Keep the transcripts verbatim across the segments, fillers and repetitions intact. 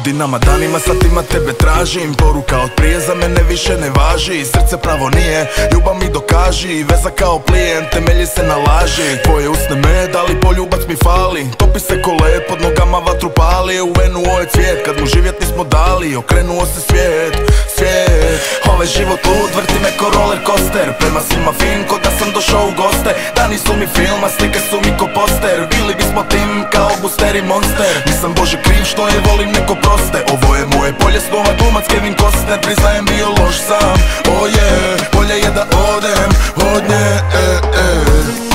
Godinama, danima, satima tebe tražim. Poruka od prije za mene više ne važi. Srce pravo nije, ljubav mi dokaži. Veza kao plijen, temelji se na laži. Tvoje usne me dali, poljubac mi fali. Topi se ko led, pod nogama vatru pali. U venu ovaj cvijet, kad mu živjet nismo dali. Okrenuo se svijet, svijet. Ovaj život lud, vrti me ko roller coaster. Prema svima fin, ko da sam došao u goste. Dani su mi film, a slike su mi ko poster. Bili bismo tim kao Buster i Monster. Nisam Bože kriv što je volim neko proste. Ovo je moje polje snova, glumac Kevin Costner. Priznajem bio loš sam, oh yeah. Bolje je da odem od nje, eh, eh.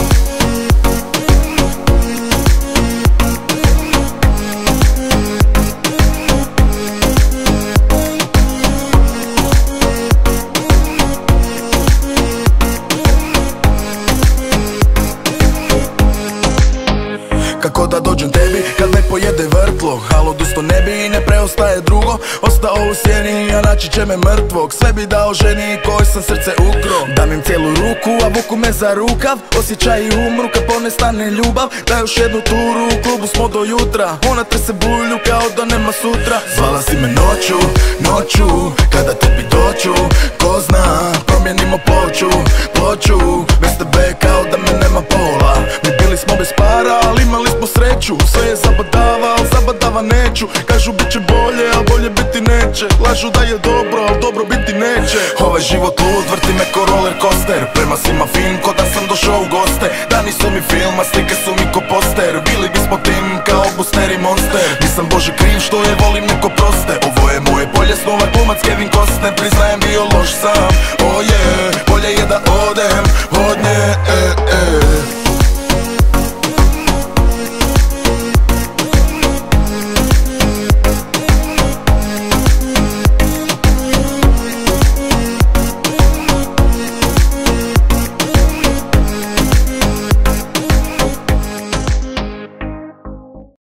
Kako da dođem tebi kad me pojede vrtlo? Halo, dusto ne bi i ne preostaje drugo. Ostao u sjeni, a naći će me mrtvog. Sve bi dao ženi kojoj sam srce ukro. Dam im cijelu ruku, a vuku me za rukav. Osjećaj umru kad ponestane ljubav. Da još jednu turu, u klubu smo do jutra. Ona trese bulju kao da nema sutra. Zvala si me noću, noću, kada tebi doću. Ko zna, promijenimo ploču, ploču. Bez tebe kao da me nema pola. Mi bili smo bez para, ali imali smo sreću. Sve je zabadava, al zabadava neću. Kažu bit će bolje, al bolje biti neće. Lažu da je dobro, al dobro biti neće. Ovaj život lud, vrti me ko roller coaster. Prema svima fin, ko da sam došao u goste. Dani su mi film, a slike su mi ko poster. Bili bismo tim kao Buster i Monster. Nisam Bože kriv što je volim neko proste. Ovo je moje polje snova, glumac Kevin Costner. Priznajem bio loš sam, oh yeah. Bolje je da odem od nje, eh.